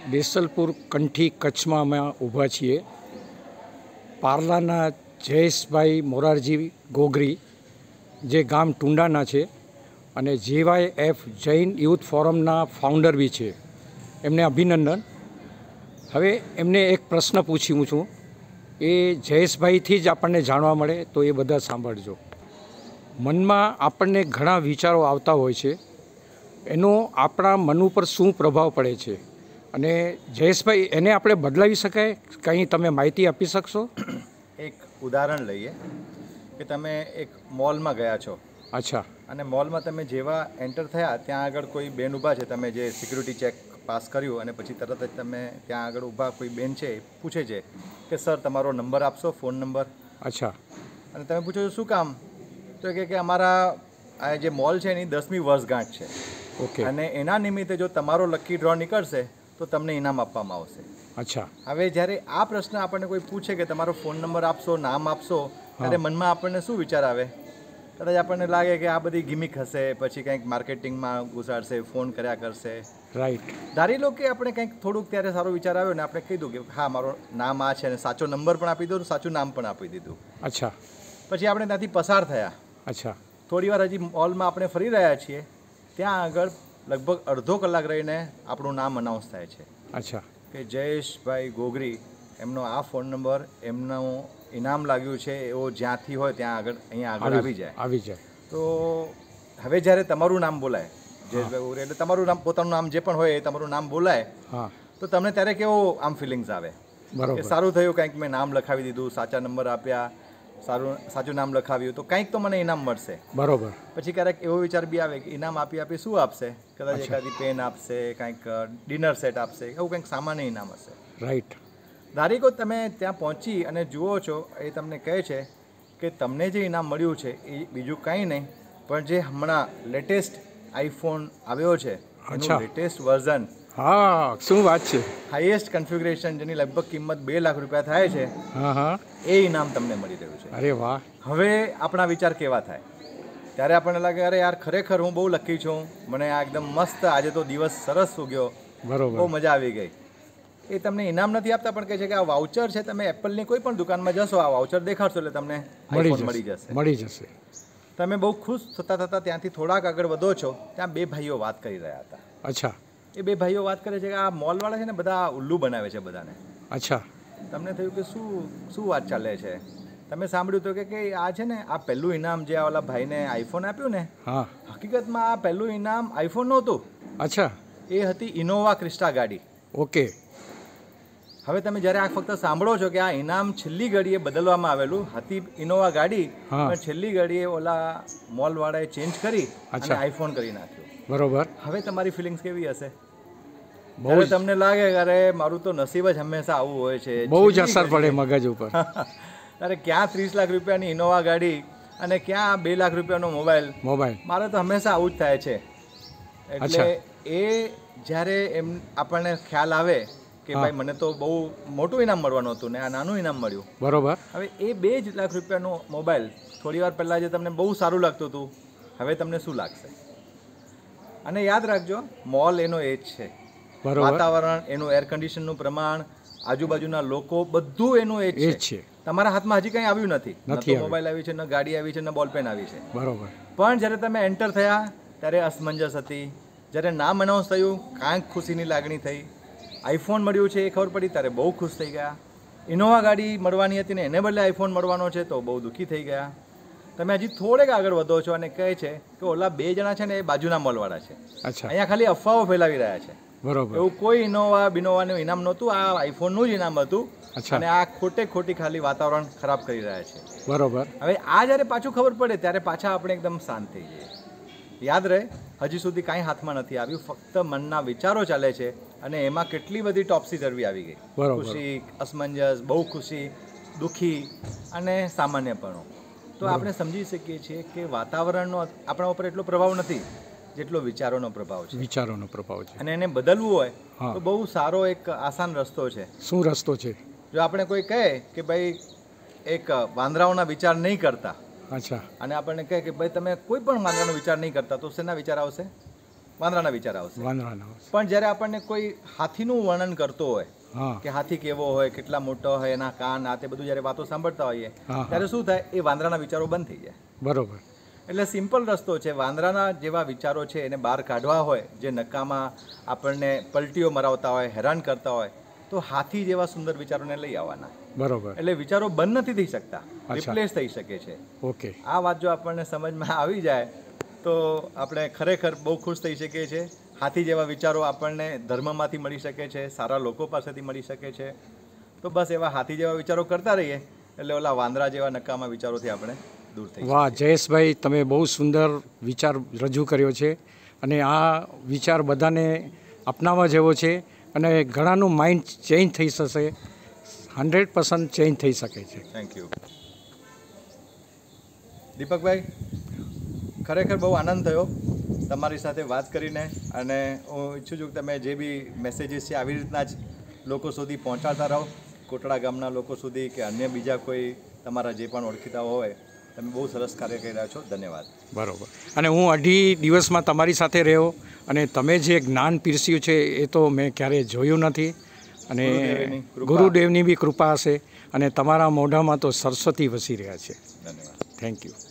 બેસલપુર કંઠી કચ્છમાં અમે ઊભા છીએ. પાર્લાના જયેશભાઈ મોરારજી ગોગરી જે ગામ ટુંડાના છે અને JYF જૈન યુથ ફોરમના ફાઉન્ડર બી છે. એમને અભિનંદન. હવે એમને એક પ્રશ્ન પૂછ્યું છું, એ જયેશભાઈથી જ આપણને જાણવા મળે તો એ બધા સાંભળજો. મનમાં આપણને ઘણા વિચારો આવતા હોય છે, એનો આપણા મન ઉપર શું પ્રભાવ પડે છે અને જયેશભાઈ એને આપણે બદલાવી શકાય? કંઈ તમે માહિતી આપી શકશો? એક ઉદાહરણ લઈએ કે તમે એક મોલમાં ગયા છો. અચ્છા. અને મોલમાં તમે જેવા એન્ટર થયા ત્યાં આગળ કોઈ બેન ઊભા છે, તમે જે સિક્યુરિટી ચેક પાસ કર્યું અને પછી તરત જ તમે ત્યાં આગળ ઊભા કોઈ બેન છે પૂછે છે કે સર તમારો નંબર આપશો, ફોન નંબર. અચ્છા. અને તમે પૂછો શું કામ? તો કે અમારા આ જે મોલ છે એની 10મી વર્ષગાંઠ છે. ઓકે. અને એના નિમિત્તે જો તમારો લકી ડ્રો નીકળશે તો તમને ઇનામ આપવામાં આવશે. અચ્છા. હવે જ્યારે આ પ્રશ્ન આપણને કોઈ પૂછે કે તમારો ફોન નંબર આપશો, નામ આપશો, ત્યારે મનમાં આપણને શું વિચાર આવે? કદાચ આપણને લાગે કે આ બધી ગિમિક હશે, પછી કંઈક માર્કેટિંગમાં ઘુસાડશે, ફોન કર્યા કરશે. રાઈટ. ધારી લો કે આપણે કંઈક થોડુંક ત્યારે સારો વિચાર આવ્યો ને આપણે કીધું કે હા મારો નામ આ છે અને સાચો નંબર પણ આપી દીધો, સાચું નામ પણ આપી દીધું. અચ્છા. પછી આપણે ત્યાંથી પસાર થયા. અચ્છા. થોડી વાર હજી મોલમાં આપણે ફરી રહ્યા છીએ, ત્યાં આગળ લગભગ અડધો કલાક રહીને આપણું નામ અનાઉન્સ થાય છે. અચ્છા. કે જયેશભાઈ ગોગરી, એમનો આ ફોન નંબર, એમનું ઇનામ લાગ્યું છે, એવો જ્યાંથી હોય ત્યાં આગળ અહીંયા આગળ આવી જાય. તો હવે જ્યારે તમારું નામ બોલાય, જયેશભાઈ ગોગરી એટલે તમારું નામ, પોતાનું નામ જે પણ હોય એ તમારું નામ બોલાય, તો તમને ત્યારે કેવો આમ ફિલિંગ્સ આવે કે સારું થયું, કંઈક મેં નામ લખાવી દીધું, સાચા નંબર આપ્યા, સાચું નામ લખાવ્યું તો કંઈક તો મને ઇનામ મળશે. બરોબર. પછી ક્યારેક એવો વિચાર બી આવે કે ઇનામ આપી શું આપશે? કદાચ એકાદી પેન આપશે, કંઈક ડિનર સેટ આપશે, એવું કંઈક સામાન્ય ઇનામ હશે. રાઈટ. ધારીકો તમે ત્યાં પહોંચી અને જુઓ છો, એ તમને કહે છે કે તમને જે ઇનામ મળ્યું છે એ બીજું કંઈ નહીં પણ જે હમણાં લેટેસ્ટ આઈફોન આવ્યો છે એનું લેટેસ્ટ વર્ઝન. હા, શું વાત છે! હાઈએસ્ટ કન્ફિગ્યુરેશન જેની લગભગ કિંમત 2 લાખ રૂપિયા થાય છે, એ ઇનામ તમને મળી રહ્યું છે. અરે વાહ! હવે આપણા વિચાર કેવા થાય? ત્યારે આપણને લાગે અરે યાર ખરેખર હું બહુ લકી છું, મને આ એકદમ મસ્ત, આજે તો દિવસ સરસ ઉગ્યો, બહુ મજા આવી ગઈ. એ તમને ઇનામ નથી આપતા પણ કહે છે કે આ વાઉચર છે, તમે એપલની કોઈ પણ દુકાનમાં જશો, આ વાઉચર દેખાડશો એટલે તમને આઈફોન મળી જશે. તમે બહુ ખુશ થતા ત્યાંથી થોડાક આગળ વધો છો, ત્યાં 2 ભાઈઓ વાત કરી રહ્યા હતા. અચ્છા. એ 2 ભાઈઓ વાત કરે છે કે આ મોલવાળા છે ને બધા ઉલ્લુ બનાવે છે બધાને. અચ્છા. તમને થયું કે શું વાત ચાલે છે? તમે સાંભળ્યું તો કે આ છે ને આ પહેલું ઇનામ જે આ ઓલા ભાઈને આઈફોન આપ્યું ને, હકીકતમાં આ પહેલું ઇનામ આઈફોન નહોતું. અચ્છા. એ હતી ઇનોવા ક્રિસ્ટા ગાડી. ઓકે. હવે તમે જ્યારે આ ફક્ત સાંભળો છો કે આ ઇનામ છેલ્લી ઘડીએ બદલવામાં આવેલું હતી, ઇનોવા ગાડી, પણ છેલ્લી ઘડીએ ઓલા મોલવાળાએ ચેન્જ કરી અને આઈફોન કરી નાખ્યો. બરોબર. હવે તમારી ફિલિંગ્સ કેવી હશે? બહુ તમને લાગે અરે મારું તો નસીબ જ હંમેશા આવું હોય છે, બહુ જ અસર પડે મગજ ઉપર. અરે ક્યાં 30 લાખ રૂપિયાની ઇનોવા ગાડી અને ક્યાં 2 લાખ રૂપિયાનો મોબાઈલ. મારે તો હંમેશા આવું જ થાય છે. એટલે એ જ્યારે આપણને ખ્યાલ આવે કે ભાઈ મને તો બહુ મોટું ઇનામ મળવાનું હતું ને આ નાનું ઇનામ મળ્યું. બરોબર. હવે એ 2 લાખ રૂપિયાનો મોબાઈલ થોડી વાર પહેલાં જે તમને બહુ સારું લાગતું હતું, હવે તમને શું લાગશે? અને યાદ રાખજો, મોલ એનો એ જ છે, વાતાવરણ એનું, એર કન્ડિશનનું પ્રમાણ, આજુબાજુના લોકો, બધું એનું એ જ છે. તમારા હાથમાં હજી કંઈ આવ્યું નથી, ન મોબાઈલ આવી છે, ન ગાડી આવી છે, ન બોલપેન આવી છે. બરોબર. પણ જ્યારે તમે એન્ટર થયા ત્યારે અસમંજસ હતી, જ્યારે નામ અનાઉન્સ થયું કાંઈક ખુશીની લાગણી થઈ, આઈફોન મળ્યું છે એ ખબર પડી ત્યારે બહુ ખુશ થઈ ગયા, ઇનોવા ગાડી મળવાની હતી ને એને બદલે આઈફોન મળવાનો છે તો બહુ દુઃખી થઈ ગયા. તમે હજી થોડેક આગળ વધો છો અને કહે છે કે ઓલા 2 જણા છે ને એ બાજુના મોલવાળા છે, અહીંયા ખાલી અફવાઓ ફેલાવી રહ્યા છે. બરોબર. એવું કોઈ ઇનોવા બિનોવાનું ઇનામ નહોતું, આ આઈફોનનું જ ઇનામ હતું અને આ ખોટી ખાલી વાતાવરણ ખરાબ કરી રહ્યા છે. બરોબર. હવે આ જ્યારે પાછું ખબર પડે ત્યારે પાછા આપણે એકદમ શાંત થઈ જઈએ. યાદ રહે, હજી સુધી કાંઈ હાથમાં નથી આવ્યું, ફક્ત મનના વિચારો ચાલે છે અને એમાં કેટલી બધી ટોપસી ચરબી આવી ગઈ. ખુશી, અસમંજસ, બહુ ખુશી, દુઃખી અને સામાન્યપણું. તો આપણે સમજી શકીએ છીએ કે વાતાવરણનો આપણા ઉપર એટલો પ્રભાવ નથી જેટલો વિચારોનો પ્રભાવ છે. અને એને બદલવું હોય તો બહુ સારો એક આસાન રસ્તો છે. શું રસ્તો છે? જો આપણે કોઈ કહે કે ભાઈ એક વાંદરાઓના વિચાર નહીં કરતા, અને આપણને કહે કે ભાઈ તમે કોઈ પણ વાંદરાનો વિચાર નહીં કરતા, તો શેના વિચાર આવશે? વાંદરાના વિચાર આવશે. વાંદરાના. પણ જ્યારે આપણને કોઈ હાથીનું વર્ણન કરતો હોય હા કે હાથી કેવો હોય, કેટલા મોટો હોય, એના કાન, આ તે બધું જ્યારે વાતો સાંભળતા હોઈએ હા. ત્યારે શું થાય, એ વાંદરાના વિચારો બંધ થઈ જાય. બરોબર. એટલે સિમ્પલ રસ્તો છે, વાંદરાના જેવા વિચારો છે એને બહાર કાઢવા હોય, જે નકામાં આપણને પલટીઓ મરાવતા હોય, હેરાન કરતા હોય, તો હાથી જેવા સુંદર વિચારોને લઈ આવવાના. બરોબર. એટલે વિચારો બંધ નથી થઈ શકતા, અચ્છા. રિપ્લેસ થઈ શકે છે. ઓકે. આ વાત જો આપણને સમજમાં આવી જાય તો આપણે ખરેખર બહુ ખુશ થઈ શકીએ છીએ. હાથી જેવા વિચારો આપણને ધર્મમાંથી મળી શકે છે, સારા લોકો પાસેથી મળી શકે છે. તો બસ એવા હાથી જેવા વિચારો કરતા રહીએ એટલે ઓલા વાંદરા જેવા નકામા વિચારોથી આપણે દૂર થઈ. વાહ જયેશભાઈ, તમે બહુ સુંદર વિચાર રજૂ કર્યો છે અને આ વિચાર બધાને અપનાવવા જેવો છે અને ઘણાનું માઇન્ડ ચેન્જ થઈ જશે, 100% ચેન્જ થઈ શકે છે. થેન્ક યુ દીપકભાઈ, ખરેખર બહુ આનંદ થયો તમારી સાથે વાત કરીને. અને હું ઈચ્છું છું કે તમે જે બી મેસેજીસ છે આવી રીતના જ લોકો સુધી પહોંચાડતા રહો, કોટડા ગામના લોકો સુધી કે અન્ય બીજા કોઈ તમારા જે પણ ઓળખીતા હોય. તમે બહુ સરસ કાર્ય કરી રહ્યા છો. ધન્યવાદ. બરાબર. અને હું 2.5 દિવસમાં તમારી સાથે રહ્યો અને તમે જે જ્ઞાન પીરસ્યું છે એ તો મેં ક્યારેય જોયું નથી. અને ગુરુદેવની બી કૃપા હશે અને તમારા મોઢામાં તો સરસ્વતી વસી રહ્યા છે. ધન્યવાદ. Thank you.